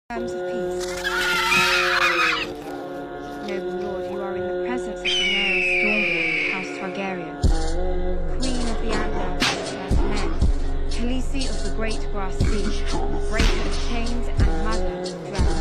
Terms of peace. Noble lord, you are in the presence of Daenerys Targaryen, House Targaryen, Queen of the Outlands and First Men, Khaleesi of the Great Grass Sea, breaker of chains and mother to our